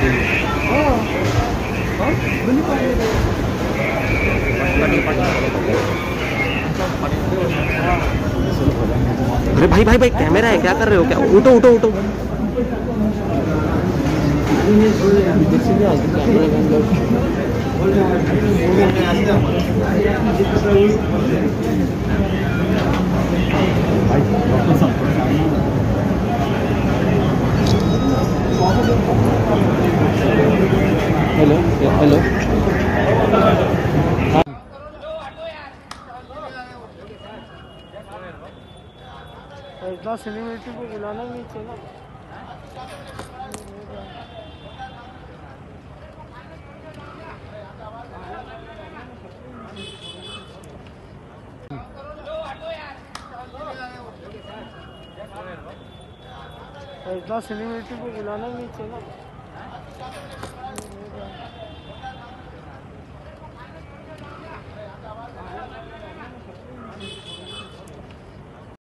अरे भाई भाई भाई कैमरा है, क्या कर रहे हो? क्या उठो उठो उठो। Hello hello. इतना सेलिब्रिटी को बुलाना नहीं चाहिए ना। इतना सेलिब्रिटी को बुलाना नहीं चाहिए ना।